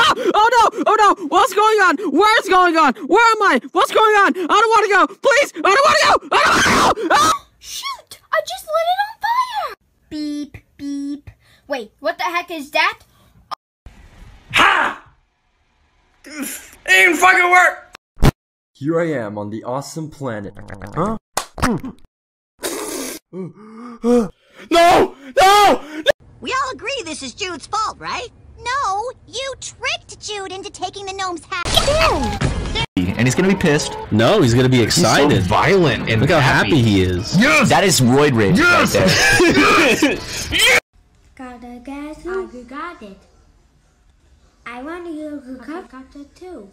Oh no! Oh no! What's going on? Where's going on? Where am I? What's going on? I don't want to go! Please! I don't want to go! I don't want to go! Ah! Shoot! I just lit it on fire! Beep, beep. Wait, what the heck is that? Ha! It didn't fucking work! Here I am on the awesome planet. Huh? No! No! We all agree this is Jude's fault, right? No, you tricked Jude into taking the gnome's hat. And he's gonna be pissed. No, he's gonna be excited. He's so violent and look how happy he is. Yes! That is roid rage right there. Yes! Gotta guess who? You got it. I want you to got it too.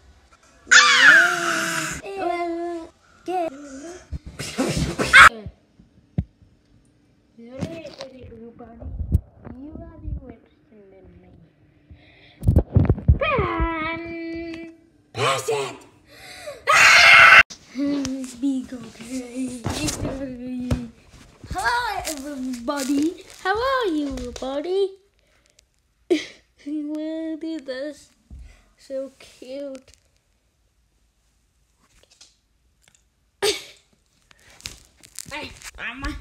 Pass it! Be okay. Hello, everybody. How are you, buddy? Look at this. So cute. Hey, Mama.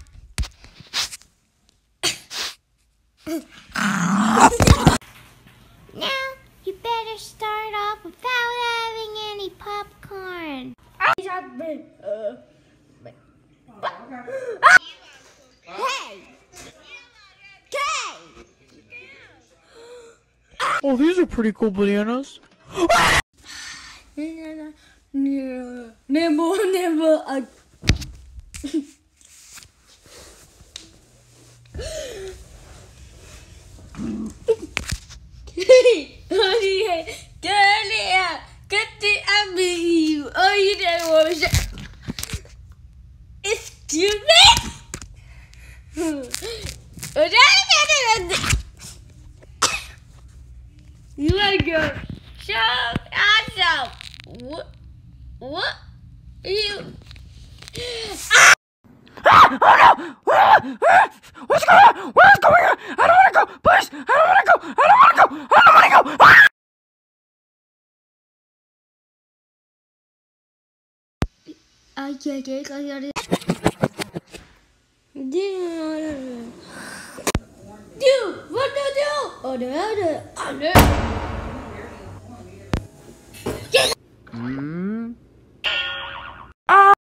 Now, you better start off without having any popcorn. Hey! Oh, these are pretty cool bananas. Never. Excuse me? You are good. So awesome. What? You? Oh no! What's going on? What's going on? I don't want to go! Please! I don't want to go! I don't want to go! I don't want to go! Ah! Dude, what do you do?